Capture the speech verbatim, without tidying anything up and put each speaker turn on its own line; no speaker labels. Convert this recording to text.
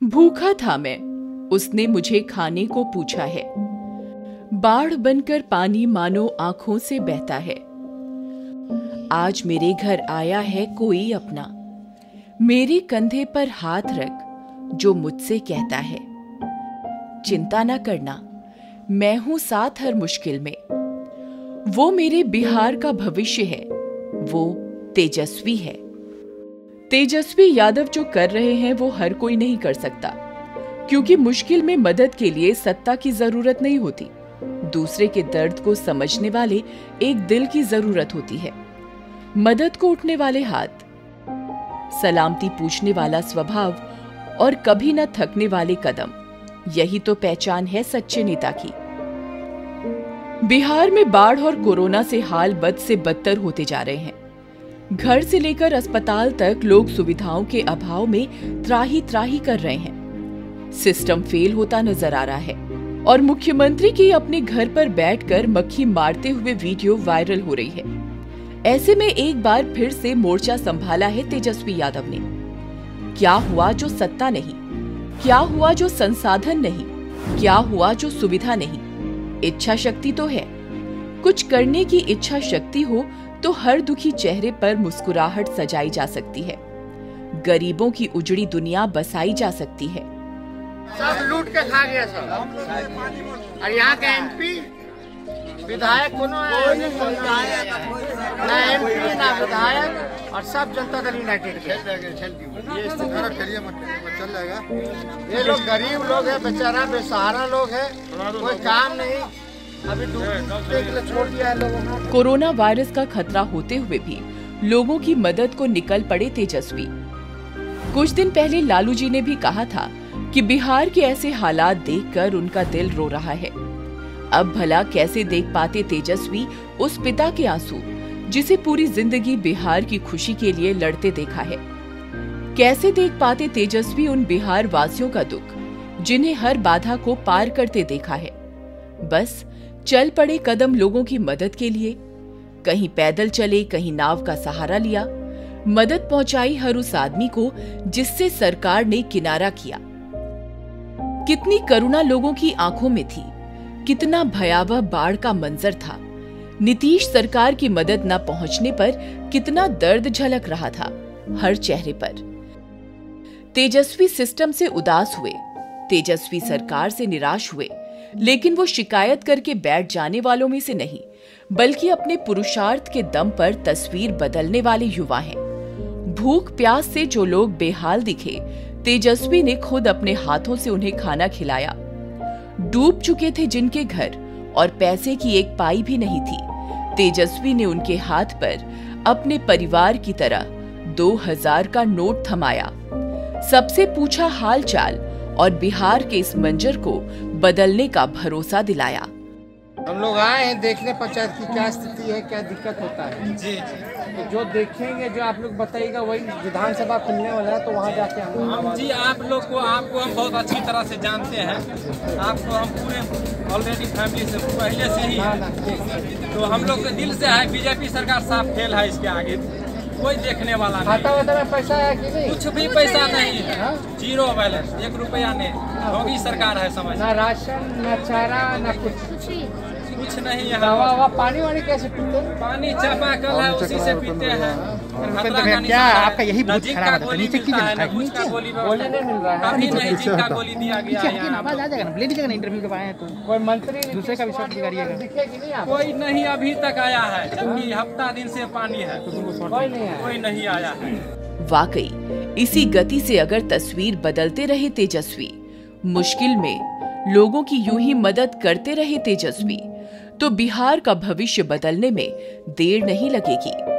भूखा था मैं, उसने मुझे खाने को पूछा है। बाढ़ बनकर पानी मानो आंखों से बहता है। आज मेरे घर आया है कोई अपना, मेरे कंधे पर हाथ रख जो मुझसे कहता है, चिंता न करना मैं हूं साथ हर मुश्किल में। वो मेरे बिहार का भविष्य है, वो तेजस्वी है। तेजस्वी यादव जो कर रहे हैं वो हर कोई नहीं कर सकता, क्योंकि मुश्किल में मदद के लिए सत्ता की जरूरत नहीं होती। दूसरे के दर्द को समझने वाले एक दिल की जरूरत होती है। मदद को उठने वाले हाथ, सलामती पूछने वाला स्वभाव और कभी न थकने वाले कदम, यही तो पहचान है सच्चे नेता की। बिहार में बाढ़ और कोरोना से हाल बद से बदतर होते जा रहे हैं। घर से लेकर अस्पताल तक लोग सुविधाओं के अभाव में त्राही त्राही कर रहे हैं। सिस्टम फेल होता नजर आ रहा है और मुख्यमंत्री की अपने घर पर बैठकर मक्खी मारते हुए वीडियो वायरल हो रही है। ऐसे में एक बार फिर से मोर्चा संभाला है तेजस्वी यादव ने। क्या हुआ जो सत्ता नहीं, क्या हुआ जो संसाधन नहीं, क्या हुआ जो सुविधा नहीं? इच्छा शक्ति तो है। कुछ करने की इच्छा शक्ति हो तो हर दुखी चेहरे पर मुस्कुराहट सजाई जा सकती है, गरीबों की उजड़ी दुनिया बसाई जा सकती है।
सब लूट के खा गया सब। और यहाँ के एमपी विधायक कोनो ना एमपी ना विधायक, और सब जनता दल यूनाइटेड के। ये चल जाएगा। ये लोग गरीब लोग हैं, बेचारा बेसहारा लोग हैं, कोई काम नहीं, अभी डूबने के लिए छोड़ दिया है लोगों ने।
कोरोना वायरस का खतरा होते हुए भी लोगों की मदद को निकल पड़े तेजस्वी। कुछ दिन पहले लालू जी ने भी कहा था कि बिहार के ऐसे हालात देखकर उनका दिल रो रहा है। अब भला कैसे देख पाते तेजस्वी उस पिता के आंसू जिसे पूरी जिंदगी बिहार की खुशी के लिए लड़ते देखा है? कैसे देख पाते तेजस्वी उन बिहार वासियों का दुख जिन्हें हर बाधा को पार करते देखा है? बस चल पड़े कदम लोगों की मदद के लिए। कहीं पैदल चले, कहीं नाव का सहारा लिया। मदद पहुंचाई हर उस आदमी को जिससे सरकार ने किनारा किया। कितनी करुणा लोगों की आंखों में थी, कितना भयावह बाढ़ का मंजर था। नीतीश सरकार की मदद न पहुंचने पर कितना दर्द झलक रहा था हर चेहरे पर। तेजस्वी सिस्टम से उदास हुए, तेजस्वी सरकार से निराश हुए, लेकिन वो शिकायत करके बैठ जाने वालों में से नहीं, बल्कि अपने पुरुषार्थ के दम पर तस्वीर बदलने वाले युवा हैं। भूख प्यास से जो लोग बेहाल दिखे, तेजस्वी ने खुद अपने हाथों से उन्हें खाना खिलाया। डूब चुके थे जिनके घर और पैसे की एक पाई भी नहीं थी, तेजस्वी ने उनके हाथ पर अपने परिवार की तरह दो हजार का नोट थमाया। सबसे पूछा हाल चाल और बिहार के इस मंजर को बदलने का भरोसा दिलाया।
हम लोग आए हैं देखने पंचायत की क्या स्थिति है, क्या दिक्कत होता है। जी तो जो देखेंगे, जो आप लोग बताइएगा, वही विधानसभा खुलने वाला है तो वहाँ जाके हम
हम जी आप लोग को आपको हम बहुत अच्छी तरह से जानते हैं। आपको हम पूरे ऑलरेडी फैमिली से पहले से ही है, तो हम लोग दिल से है। बीजेपी सरकार साफ फेल है, इसके आगे कोई देखने वाला नहीं।
खाता वाता में पैसा है कि नहीं?
कुछ भी पैसा नहीं है, जीरो बैलेंस, एक रुपया नहीं। योगी सरकार है, समझ
ना राशन, ना चारा, ना कुछ
कुछ नहीं है।
हवा हवा पानी वानी कैसे पीते हैं?
पानी चापाकल है, उसी से पीते हैं।
क्या आपका यही बहुत खराब है? नीचे की
गोली
गोली नहीं मिल रहा है,
अभी नहीं, जिनका गोली दिया गया है।
आवाज आ जाएगा ना, ले लीजिएगा ना इंटरव्यू के आए तो
कोई मंत्री
दूसरे का विश्वास करिएगा।
दिखे कि नहीं आप?
कोई नहीं अभी तक आया है, जबकि हफ्ता दिन से पानी है,
कोई नहीं है,
कोई नहीं आया है।
वाकई इसी गति से अगर तस्वीर बदलते रहे तेजस्वी, मुश्किल में लोगों की यूं ही मदद करते रहे तेजस्वी, तो बिहार का भविष्य बदलने में देर नहीं लगेगी।